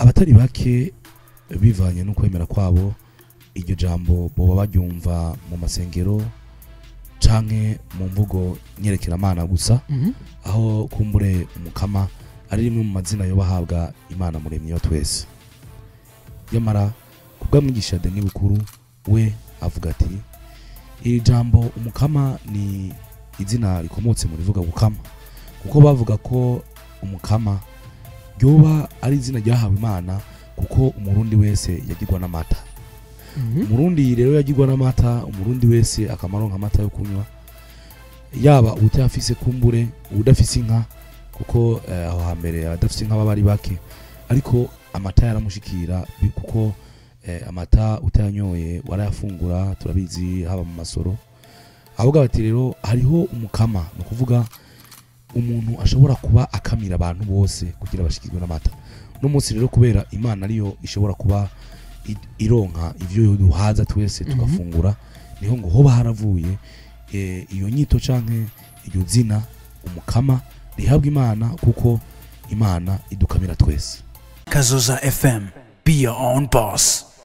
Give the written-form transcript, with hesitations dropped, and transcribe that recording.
abatari bake bivanye no kwemera kwabo iryo jambo boba baryumva mu masengero canke mu mvugo nyerekeramana gusa aho kumbure umukama ari rimwe mu mazina yo bahabwa Imana muremyi wa twese. Yamara kubwa mwigisha Denis Bukuru we avuga ati iri jambo umukama ni izina rikomotse mu rivuga gukama, kuko bavuga ko umukama ryoba ari izina ryahawe Imana kuko umurundi wese yagirwa n'amata. Umurundi rero yagirwa n'amata, umurundi wese akamaronka amata yo kunywa, yaba utafise kumbure udafise inka, kuko aho hambere adafise inka bari bake, ariko amata yaramushikira kuko amata utanyoye warayafungura, turabizi haba mu masoro. Ahubwo bati rero hariho umukama, no kuvuga umuntu ashobora kuba akamira abantu bose kugira bashikirwe n'amata. No munsi rero kubera Imana ariyo ishobora kuba ironka ivyo duhaza twese tugafungura, niho ngo hoba haravuye iyo nyito canke iryo zina umukama rihabwa Imana, kuko Imana idukamira twese. Kazoza FM, be your own boss.